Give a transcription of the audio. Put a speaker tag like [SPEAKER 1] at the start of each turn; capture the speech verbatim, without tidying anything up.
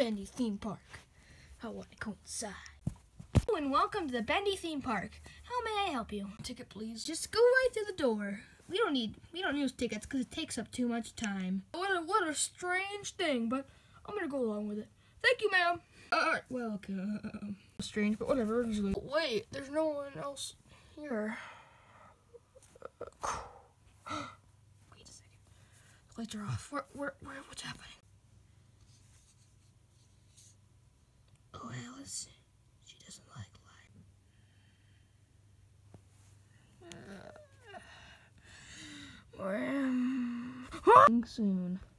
[SPEAKER 1] Bendy Theme Park. I want to go inside. Hello and welcome to the Bendy Theme Park. How may I help you? Ticket, please. Just go right through the door. We don't need we don't use tickets because it takes up too much time. What a what a strange thing, but I'm gonna go along with it. Thank you, ma'am. Uh, welcome. Strange, but whatever. Usually. Wait, there's no one else here. Wait a second. The lights are off. Where, where, where? What's happening? Oh, Alice. She doesn't like light. Uh, soon.